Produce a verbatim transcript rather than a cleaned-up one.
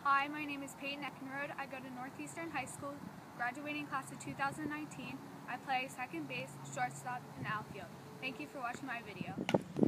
Hi, my name is Peyton Eckenrode. I go to Northeastern High School, graduating class of two thousand nineteen. I play second base, shortstop, and outfield. Thank you for watching my video.